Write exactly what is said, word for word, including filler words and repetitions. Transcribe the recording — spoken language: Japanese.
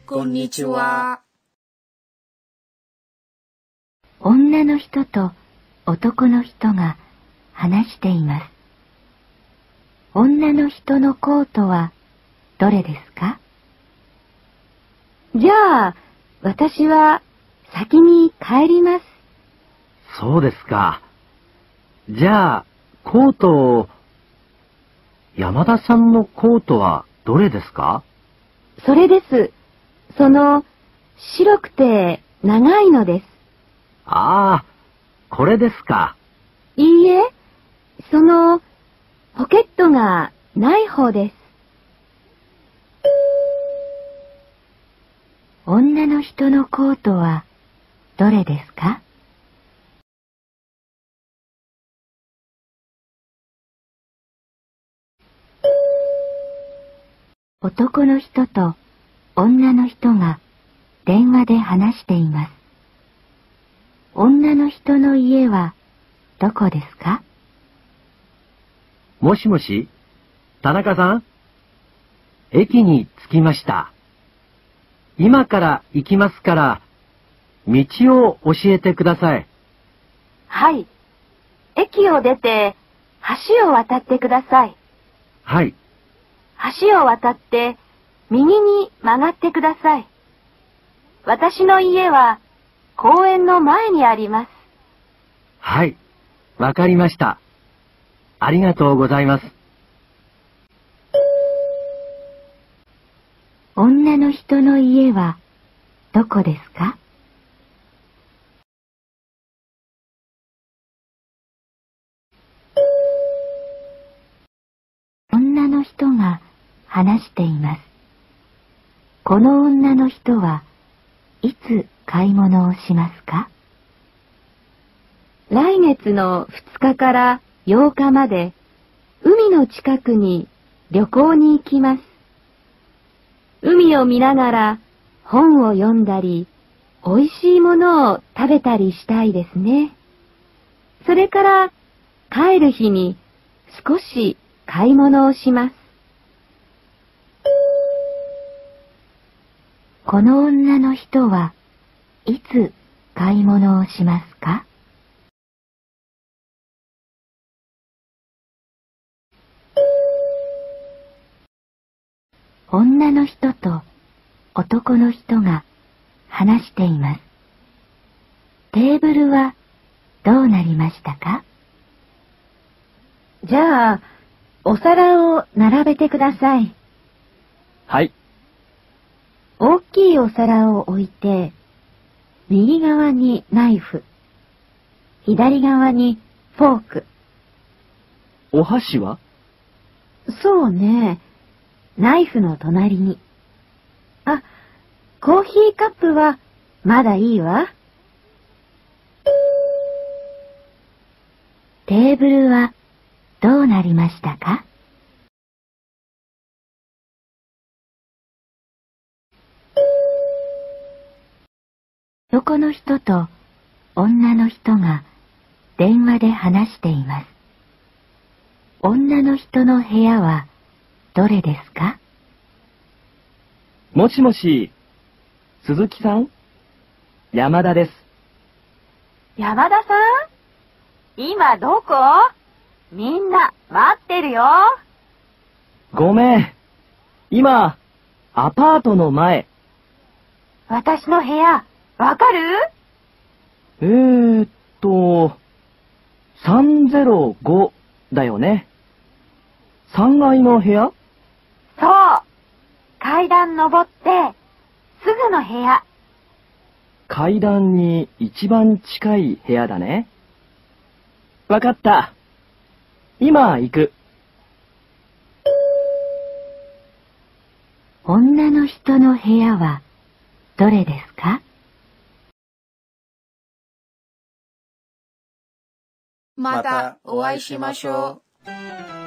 こんにちは。 女の人と男の人が話しています。女の人のコートはどれですか？じゃあ、私は先に帰ります。 そうですか。じゃあ、コートを、山田さんのコートはどれですか？ それです。その、白くて長いのです。 ああ、これですか。 いいえ、その、ポケットがない方です。女の人のコートはどれですか？男の人と女の人が電話で話しています。女の人の家はどこですか？ もしもし、田中さん？駅に着きました。今から行きますから、道を教えてください。 はい。駅を出て橋を渡ってください。 はい。 橋を渡って右に曲がってください。私の家は公園の前にあります。 はい。わかりました。ありがとうございます。 女の人の家はどこですか？女の人が話しています。この女の人はいつ買い物をしますか？来月のふつかからようかまで海の近くに旅行に行きます。海を見ながら本を読んだり、おいしいものを食べたりしたいですね。それから帰る日に少し買い物をします。この女の人はいつ買い物をしますか？女の人と男の人が話しています。テーブルはどうなりましたか？じゃあ、お皿を並べてください。 はい。 大きいお皿を置いて、右側にナイフ、左側にフォーク。 お箸は？ そうね。ナイフの隣に。あ、コーヒーカップはまだいいわ。テーブルはどうなりましたか？男の人と女の人が電話で話しています。女の人の部屋はどれですか？ もしもし、鈴木さん？山田です。 山田さん？今どこ？みんな待ってるよ。 ごめん。今、アパートの前。 私の部屋、わかる？ えーっと、さんぜろごだよね。さんがいの部屋？ そう。階段登って、すぐの部屋。 階段に一番近い部屋だね。わかった。今行く。 女の人の部屋はどれですか？ またお会いしましょう。